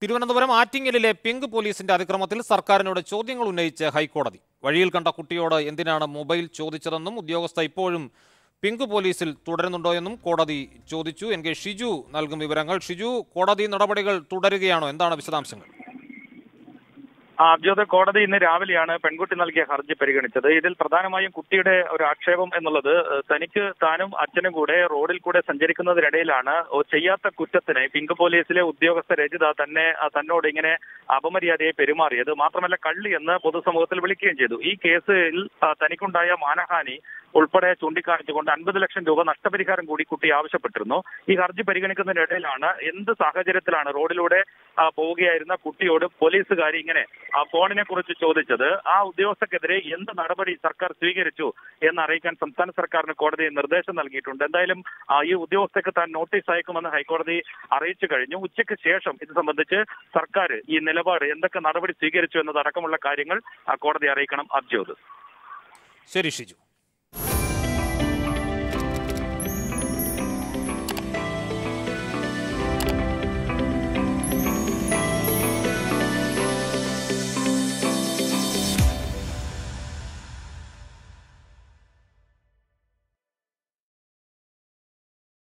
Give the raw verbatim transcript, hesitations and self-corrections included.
Thiruvananthapuram ആറ്റിങ്ങലിലെ pink പോലീസിന്റെ അതിക്രമത്തിൽ സർക്കാരിനോട് ചോദ്യങ്ങൾ ഉന്നയിച്ച് ഹൈക്കോടതി. വഴിയിൽ കണ്ട കുട്ടിയോട് എന്തിനാണ് മൊബൈൽ ചോദിച്ചതെന്നും ഉദ്യോഗസ്ഥ ഇപ്പോഴും പിങ്ക് പോലീസിൽ തുടരുന്നുണ്ടോയെന്നും കോടതി ചോദിച്ചു. എൻ കെ ഷിജു നൽകും വിവരങ്ങൾ. ഷിജു, കോടതി നടപടികൾ തുടരുകയാണോ? എന്താണ് വിശദാംശങ്ങൾ? അബ്ജോദ്, കോടതി ഇന്ന് രാവിലെയാണ് പെൺകുട്ടി നൽകിയ ഹർജി പരിഗണിച്ചത്. ഇതിൽ പ്രധാനമായും കുട്ടിയുടെ ഒരു ആക്ഷേപം എന്നുള്ളത് തനിക്ക് താനും അച്ഛനും കൂടെ റോഡിൽ കൂടെ സഞ്ചരിക്കുന്നതിനിടയിലാണ് ചെയ്യാത്ത കുറ്റത്തിന് പിങ്ക് പോലീസിലെ ഉദ്യോഗസ്ഥ രജിത തന്നെ തന്നോട് ഇങ്ങനെ അപമര്യാദയെ പെരുമാറിയത്. മാത്രമല്ല കള്ളി എന്ന് പൊതുസമൂഹത്തിൽ വിളിക്കുകയും ചെയ്തു. ഈ കേസിൽ തനിക്കുണ്ടായ മാനഹാനി ഉൾപ്പെടെ ചൂണ്ടിക്കാണിച്ചുകൊണ്ട് അൻപത് ലക്ഷം രൂപ നഷ്ടപരിഹാരം കൂടി കുട്ടി ആവശ്യപ്പെട്ടിരുന്നു. ഈ ഹർജി പരിഗണിക്കുന്നതിനിടയിലാണ് എന്ത് സാഹചര്യത്തിലാണ് റോഡിലൂടെ പോവുകയായിരുന്ന കുട്ടിയോട് പോലീസുകാരി ഇങ്ങനെ ആ ഫോണിനെ കുറിച്ച് ചോദിച്ചത്, ആ ഉദ്യോഗസ്ഥക്കെതിരെ എന്ത് നടപടി സർക്കാർ സ്വീകരിച്ചു എന്നറിയിക്കാൻ സംസ്ഥാന സർക്കാരിന് കോടതി നിർദ്ദേശം നൽകിയിട്ടുണ്ട്. എന്തായാലും ഈ ഉദ്യോഗസ്ഥക്ക് താൻ നോട്ടീസ് അയക്കുമെന്ന് ഹൈക്കോടതി അറിയിച്ചു കഴിഞ്ഞു. ഉച്ചയ്ക്ക് ശേഷം ഇത് സംബന്ധിച്ച് സർക്കാർ ഈ നിലപാട് എന്തൊക്കെ നടപടി സ്വീകരിച്ചു എന്നതടക്കമുള്ള കാര്യങ്ങൾ കോടതി അറിയിക്കണം. അബ്ജോദ്. ശരി ഷിജു.